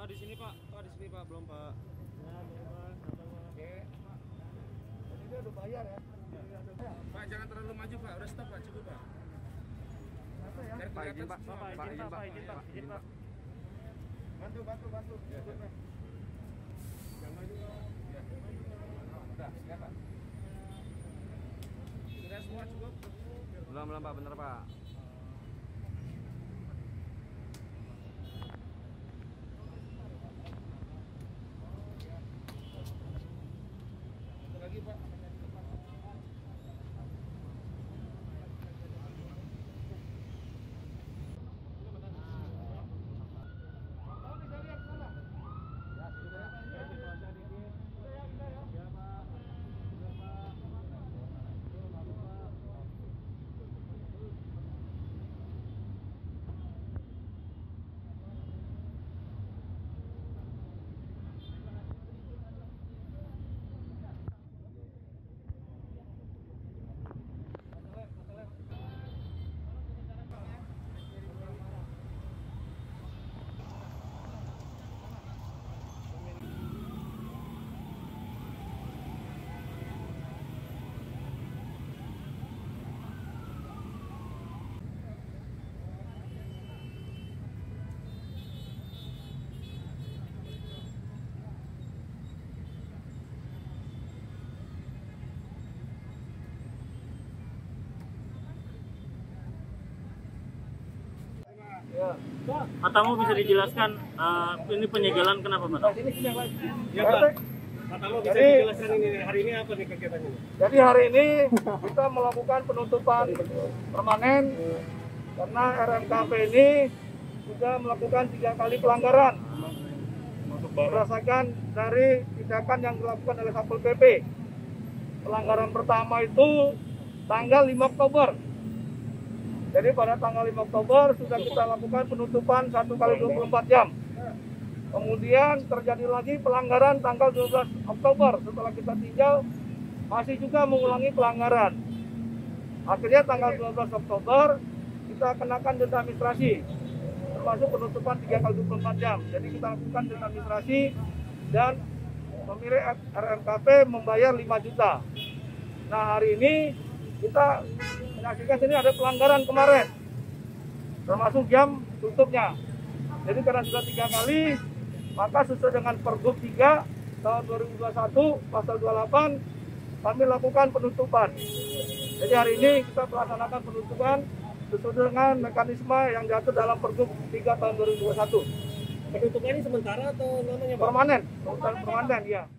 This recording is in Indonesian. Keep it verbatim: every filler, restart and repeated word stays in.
di sini Pak. Pak di sini Pak, belum Pak. Ya, belum Pak. Oke. Jadi dia udah bayar ya. Pak jangan terlalu maju Pak, udah stop Pak, cukup Pak. Apa ya? Pak izin Pak. Pak, Pak izin izin Pak, Pak. izin Pak, izin Pak. Bantu, bantu, bantu. Ya, ya. Jangan maju. Ya. Udah, siap Pak. Sudah semua cukup? Belum belum Pak, bener Pak. Lagi Pak. Pak Tamo bisa dijelaskan uh, ini penyegelan kenapa Pak Tamo? Ya Pak. Pak Tamo bisa dijelaskan ini hari ini apa nih kegiatannya? Jadi hari ini kita melakukan penutupan permanen karena R M K P ini sudah melakukan tiga kali pelanggaran berdasarkan dari tindakan yang dilakukan oleh Satpol P P. Pelanggaran pertama itu tanggal lima Oktober. Jadi pada tanggal lima Oktober sudah kita lakukan penutupan satu kali dua puluh empat jam. Kemudian terjadi lagi pelanggaran tanggal dua belas Oktober. Setelah kita tinjau masih juga mengulangi pelanggaran. Akhirnya tanggal dua belas Oktober kita kenakan denda administrasi, termasuk penutupan tiga kali dua puluh empat jam. Jadi kita lakukan denda administrasi dan pemilik R M K P membayar lima juta. Nah hari ini kita menyaksikan sini ada pelanggaran kemarin, termasuk jam tutupnya. Jadi karena sudah tiga kali, maka sesuai dengan Pergub tiga tahun dua ribu dua puluh satu pasal dua puluh delapan kami lakukan penutupan. Jadi hari ini kita melaksanakan penutupan sesuai dengan mekanisme yang diatur dalam Pergub tiga tahun dua ribu dua puluh satu. Penutupan ini sementara atau namanya Pak? Permanen, penutupan permanen ya.